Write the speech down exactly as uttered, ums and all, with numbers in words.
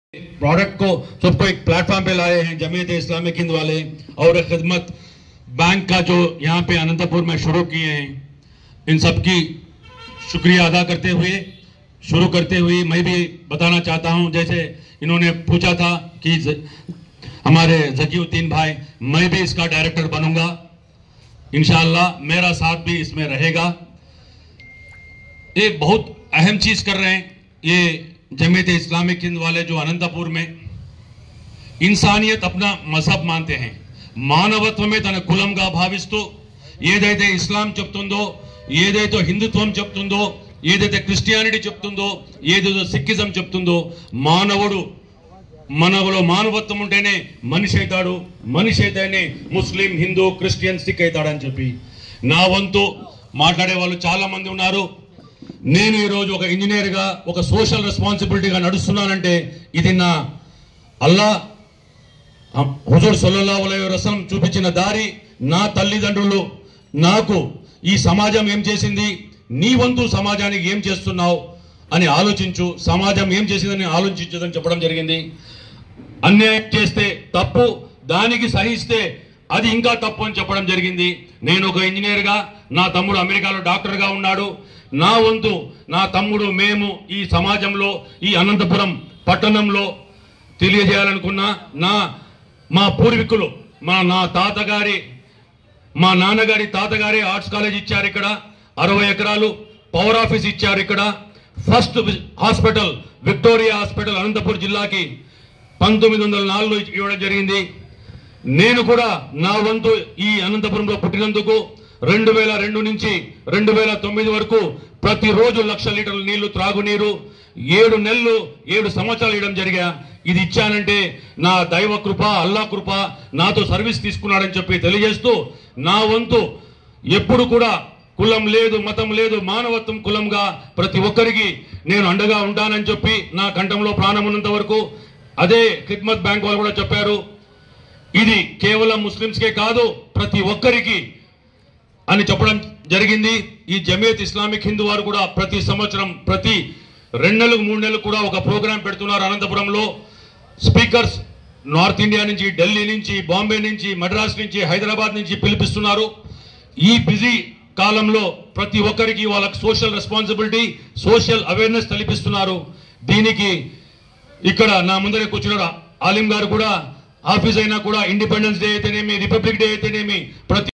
Product को सबको एक प्लेटफॉर्म पे लाए हैं जमीयत इस्लामिक हिंद वाले और खिदमत बैंक का जो यहाँ पे अनंतपुर में शुरू किए हैं, इन सब की शुक्रिया अदा करते हुए शुरू करते हुए मैं भी बताना चाहता हूँ, जैसे इन्होंने पूछा था कि हमारे जकीउद्दीन भाई, मैं भी इसका डायरेक्टर बनूंगा इंशाअल्लाह, मेरा साथ भी इसमें रहेगा। एक बहुत अहम चीज कर रहे हैं ये जमीयत इस्लामिक हिंद वाले जो अनंतपुर में इंसानियत अपना मजहब मानते हैं, మానవత్వ में తన కులంగా భావిస్తూ ఏదైతే ఇస్లాం చెప్తుందో, ఏదైతే హిందుత్వం చెప్తుందో, ఏదైతే క్రిస్టియానిటీ చెప్తుందో, ఏదైతే సిక్కిజం చెప్తుందో, మానవుడు మనలో మానవత్వం ఉంటేనే మనిషి అవుతాడు, మనిషి అయితేనే ముస్లిం, హిందూ, క్రిస్టియన్, సిక్ అవుతాడని చెప్పి నా వంతు మాట్లాడే వాళ్ళు చాలా మంది ఉన్నారు. నేను ఈ రోజు ఒక ఇంజనీర్ గా ఒక సోషల్ రెస్పాన్సిబిలిటీగా నడుస్తున్నానంటే ఇది నా అల్లా హుజూర్ సల్లల్లాహు అలైహి వసల్లం చూపించిన దారి. నా తల్లిదండ్రులు నాకు ఈ సమాజం ఏం చేసింది, నీ వంతు సమాజానికి ఏం చేస్తున్నావు అని ఆలోచించు, సమాజం ఏం చేసిందని ఆలోచించదని చెప్పడం జరిగింది. అన్యాయం చేస్తే తప్పు, దానికి సహిస్తే అది ఇంకా తప్పు అని చెప్పడం జరిగింది. నేను ఒక ఇంజనీర్ గా, నా తమ్ముడు అమెరికాలో డాక్టర్ గా ఉన్నాడు. నా వంతు నా తమ్ముడు మేము ఈ సమాజంలో ఈ అనంతపురం పట్టణంలో తెలియజేయాలనుకున్నా, నా మా పూర్వీకులు మా నా తాతగారి మా నాన్నగారి తాతగారి ఆర్ట్స్ కాలేజ్ ఇచ్చారు, ఇక్కడ అరవై ఎకరాలు పవర్ ఆఫీస్ ఇచ్చారు, ఇక్కడ first hospital Victoria hospital Anantapuram జిల్లాకి పంతొమ్మిది వందల నాలుగులో ఇవ్వడం జరిగింది. నేను కూడా నా వంతు ఈ అనంతపురంలో పుట్టినందుకు రెండు వేల రెండు నుంచి రెండు వేల తొమ్మిది వరకు ప్రతిరోజు లక్ష లీటర్ల నీళ్లు త్రాగునీరు ఏడు నెలలు ఏడు సంవత్సరాలు ఇవ్వడం జరిగా. ఇది ఇచ్చానంటే నా దైవ కృప, అల్లా కృప, నాతో సర్వీస్ తీసుకున్నాడని చెప్పి తెలియజేస్తూ నా వంతు ఎప్పుడు కూడా కులం లేదు, మతం లేదు, మానవత్వం కులంగా ప్రతి ఒక్కరికి నేను అండగా ఉంటానని చెప్పి నా కంఠంలో ప్రాణం ఉన్నంత వరకు. అదే ఖిద్మత్ బ్యాంక్ వాళ్ళు కూడా చెప్పారు, ఇది కేవలం ముస్లింస్కే కాదు ప్రతి ఒక్కరికి అని చెప్పడం జరిగింది. ఈ జమీయత్ ఇస్లామిక్ హిందూ వారు కూడా ప్రతి సంవత్సరం ప్రతి రెండు నెలలకు మూడు నెలలకు కూడా ఒక ప్రోగ్రాం పెడుతున్నారు అనంతపురంలో. స్పీకర్స్ నార్త్ ఇండియా నుంచి, ఢిల్లీ నుంచి, బాంబే నుంచి, మద్రాస్ నుంచి, హైదరాబాద్ నుంచి పిలిపిస్తున్నారు. ఈ బిజీ కాలంలో ప్రతి ఒక్కరికి వాళ్ళకి సోషల్ రెస్పాన్సిబిలిటీ, సోషల్ అవేర్నెస్ తెలిపిస్తున్నారు. దీనికి ఇక్కడ నా ముందరే కూర్చున్నారు ఆలిం గారు కూడా, ఆఫీస్ అయినా కూడా ఇండిపెండెన్స్ డే అయితేనేమి, రిపబ్లిక్ డే అయితేనేమి ప్రతి